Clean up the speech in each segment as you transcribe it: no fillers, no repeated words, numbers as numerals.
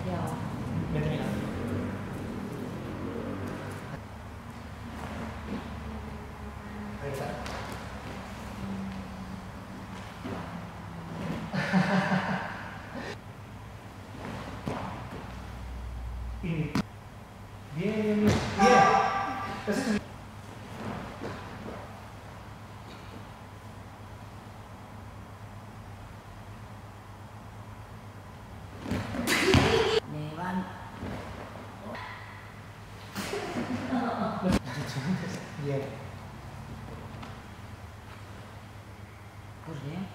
Ya. Vete, mira. Ahí está. Bien, bien, bien. Bien. Eso es. Bien. Pues bien.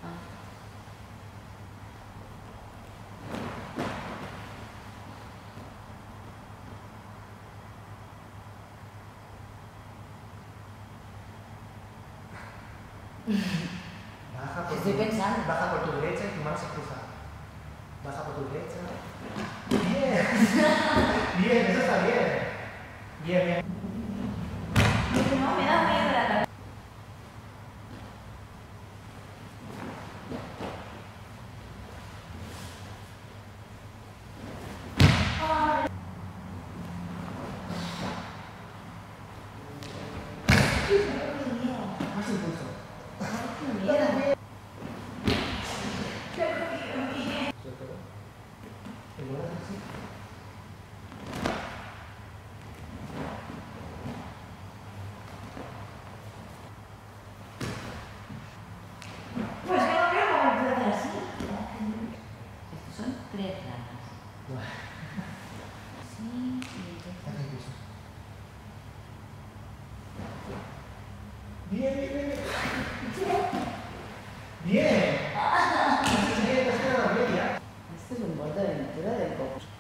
Baja por Estoy pensando. Baja por tu derecha y tu mano se cruza. Baja por tu derecha. Bien. Bien, eso está bien. Bien, bien. No, me da miedo la cabeza. Más impulso. Pues yo no creo cómo puede hacer así. Estos son 3 ranas. Sí, y Bien, bien, bien. Bien. Bien. Esto es un borde de aventura del coco.